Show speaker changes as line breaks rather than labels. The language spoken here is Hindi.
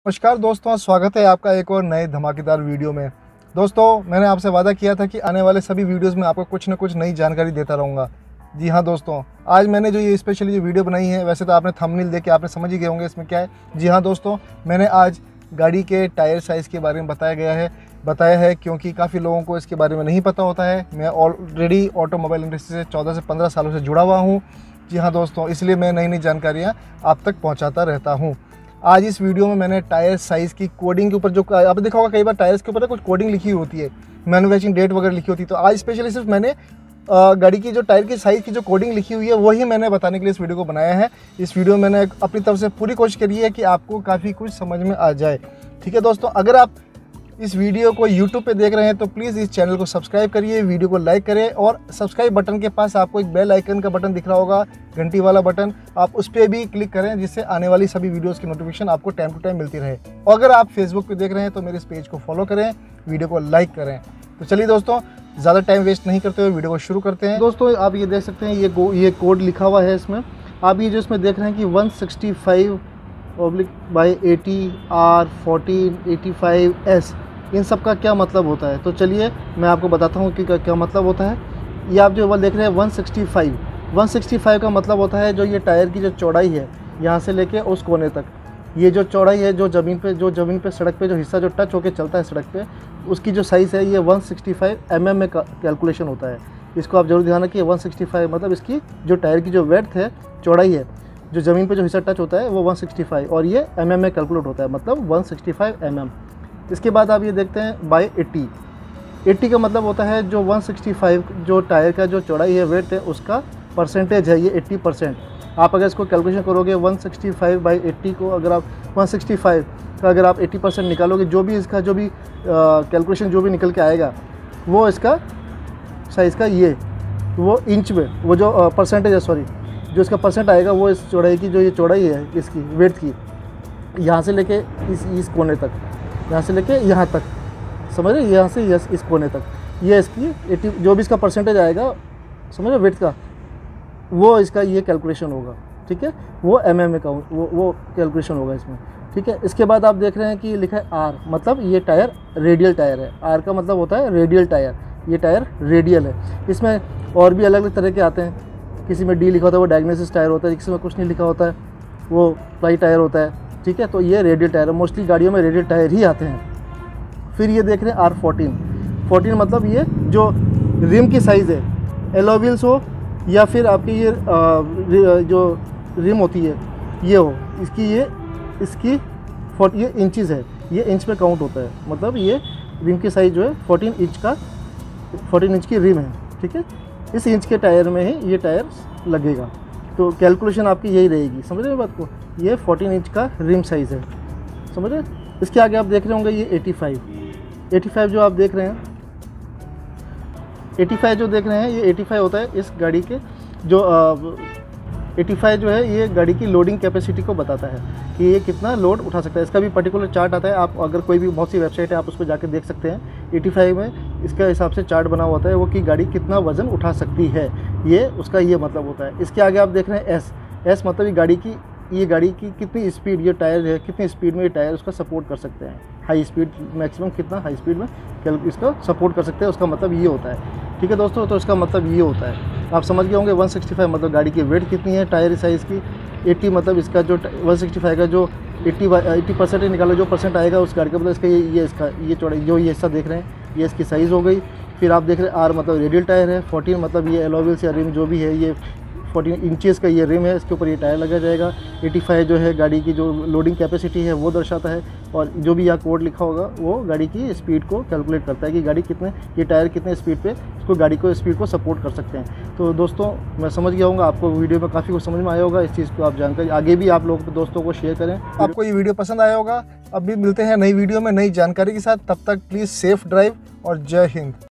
नमस्कार दोस्तों, स्वागत है आपका एक और नए धमाकेदार वीडियो में। दोस्तों, मैंने आपसे वादा किया था कि आने वाले सभी वीडियोस में आपको कुछ न कुछ नई जानकारी देता रहूँगा। जी हाँ दोस्तों, आज मैंने जो ये स्पेशली जो वीडियो बनाई है, वैसे तो आपने थंबनेल देख के आपने समझ ही गए होंगे इसमें क्या है। जी हाँ दोस्तों, मैंने आज गाड़ी के टायर साइज़ के बारे में बताया है क्योंकि काफ़ी लोगों को इसके बारे में नहीं पता होता है। मैं ऑलरेडी ऑटोमोबाइल इंडस्ट्री से 14 से 15 सालों से जुड़ा हुआ हूँ। जी हाँ दोस्तों, इसलिए मैं नई जानकारियाँ आप तक पहुँचाता रहता हूँ। आज इस वीडियो में मैंने टायर साइज़ की कोडिंग के ऊपर, जो आपने देखा होगा कई बार टायर्स के ऊपर कुछ कोडिंग लिखी होती है, मैन्युफैक्चरिंग डेट वगैरह लिखी होती है, तो आज स्पेशली सिर्फ मैंने गाड़ी की जो टायर की साइज़ की जो कोडिंग लिखी हुई है वही मैंने बताने के लिए इस वीडियो को बनाया है। इस वीडियो में मैंने अपनी तरफ से पूरी कोशिश करी है कि आपको काफ़ी कुछ समझ में आ जाए। ठीक है दोस्तों, अगर आप इस वीडियो को YouTube पे देख रहे हैं तो प्लीज़ इस चैनल को सब्सक्राइब करिए, वीडियो को लाइक करें और सब्सक्राइब बटन के पास आपको एक बेल आइकन का बटन दिख रहा होगा, घंटी वाला बटन, आप उस पर भी क्लिक करें जिससे आने वाली सभी वीडियोस की नोटिफिकेशन आपको टाइम टू टाइम मिलती रहे। और अगर आप फेसबुक पे देख रहे हैं तो मेरे इस पेज को फॉलो करें, वीडियो को लाइक करें। तो चलिए दोस्तों, ज़्यादा टाइम वेस्ट नहीं करते हुए वीडियो को शुरू करते हैं। दोस्तों, आप ये देख सकते हैं, ये कोड लिखा हुआ है इसमें। आप ये जो इसमें देख रहे हैं कि 165/80R1485S, इन सब का क्या मतलब होता है, तो चलिए मैं आपको बताता हूँ कि क्या मतलब होता है। ये आप जो देख रहे हैं 165 का मतलब होता है जो ये टायर की जो चौड़ाई है यहाँ से लेके उस कोने तक, ये जो चौड़ाई है जो ज़मीन पे सड़क पे जो हिस्सा जो टच होके चलता है सड़क पे, उसकी जो साइज़ है ये 165 mm में कैलकुलेशन होता है। इसको आप जरूर ध्यान रखिए। 165 मतलब इसकी जो टायर की जो वेड्थ है, चौड़ाई है, जो ज़मीन पर जो हिस्सा टच होता है वो 165, और ये mm में कैलकुलेट होता है, मतलब 165 mm। इसके बाद आप ये देखते हैं बाय 80 का मतलब होता है जो 165 जो टायर का जो चौड़ाई है, वेट है, उसका परसेंटेज है, ये 80%। आप अगर इसको कैलकुलेशन करोगे 165/80 को, अगर आप 165 का अगर आप 80% निकालोगे, जो भी इसका कैलकुलेशन जो भी निकल के आएगा वो इसका साइज़ का वो इंच में, वो जो परसेंटेज है, सॉरी, जो इसका परसेंट आएगा वो इस चौड़ाई की, जो ये चौड़ाई है इसकी वेट की, यहाँ से लेके इस कोने तक, यहाँ से लेके यहाँ तक, समझ रहे, यहाँ से इस कोने तक, ये इसकी 80 जो भी इसका परसेंटेज आएगा, समझ रहे, वेट का, वो इसका ये कैलकुलेशन होगा। ठीक है, वो mm में का वो कैलकुलेशन होगा इसमें। ठीक है, इसके बाद आप देख रहे हैं कि लिखा है R, मतलब ये टायर रेडियल टायर है। R का मतलब होता है रेडियल टायर, ये टायर रेडियल है। इसमें और भी अलग अलग तरह के आते हैं, किसी में D लिखा होता है वो डायग्नोसिस टायर होता है, किसी में कुछ नहीं लिखा होता है वो प्लाई टायर होता है। ठीक है, तो ये रेडियल टायर है, मोस्टली गाड़ियों में रेडियल टायर ही आते हैं। फिर ये देख रहे हैं R14 मतलब ये जो रिम की साइज़ है, एलॉय व्हील्स हो या फिर आपकी ये जो रिम होती है ये हो, इसकी ये इंचज़ है, ये इंच में काउंट होता है, मतलब ये रिम की साइज़ जो है 14 इंच की रिम है। ठीक है, इस इंच के टायर में ही ये टायर लगेगा, तो कैलकुलेशन आपकी यही रहेगी। समझ रहे हैं बात को, ये 14 इंच का रिम साइज़ है, समझ रहे। इसके आगे आप देख रहे होंगे ये 85 जो आप देख रहे हैं, 85 जो देख रहे हैं, ये 85 होता है इस गाड़ी के जो 85 जो है ये गाड़ी की लोडिंग कैपेसिटी को बताता है कि ये कितना लोड उठा सकता है। इसका भी पर्टिकुलर चार्ट आता है, आप अगर कोई भी बहुत सी वेबसाइट है आप उस पर जाकर देख सकते हैं। 85 में इसका हिसाब से चार्ट बना होता है वो कि गाड़ी कितना वज़न उठा सकती है, ये उसका ये मतलब होता है। इसके आगे आप देख रहे हैं एस मतलब ये गाड़ी की कितनी स्पीड, ये टायर है कितनी स्पीड में ये टायर उसका सपोर्ट कर सकते हैं, हाई स्पीड, मैक्सिमम कितना हाई स्पीड में इसका सपोर्ट कर सकते हैं, उसका मतलब ये होता है। ठीक है दोस्तों, तो इसका मतलब ये होता है, आप समझ गए होंगे। 165 मतलब गाड़ी की वेट कितनी है टायर साइज़ की, 80 मतलब इसका जो 165 का जो 80% निकालो, जो परसेंट आएगा उस गाड़ी का, मतलब इसका ये चौड़ाई जो ये हिस्सा देख रहे हैं ये इसकी साइज़ हो गई। फिर आप देख रहे हैं R मतलब रेडियल टायर है, 14 मतलब ये एलॉय व्हील्स या रिम जो भी है, ये 14 इंचेस का ये रिम है, इसके ऊपर ये टायर लगा जाएगा। 85 जो है गाड़ी की जो लोडिंग कैपेसिटी है वो दर्शाता है, और जो भी यहाँ कोड लिखा होगा वो गाड़ी की स्पीड को कैलकुलेट करता है कि गाड़ी ये टायर कितने स्पीड पे गाड़ी को स्पीड को सपोर्ट कर सकते हैं। तो दोस्तों, मैं समझ गया हूँगा, आपको वीडियो में काफ़ी कुछ समझ में आया होगा। इस चीज़ को आप जानकारी आगे भी आप लोग दोस्तों को शेयर करें। आपको ये वीडियो पसंद आया होगा। अब भी मिलते हैं नई वीडियो में नई जानकारी के साथ, तब तक प्लीज़ सेफ ड्राइव और जय हिंद।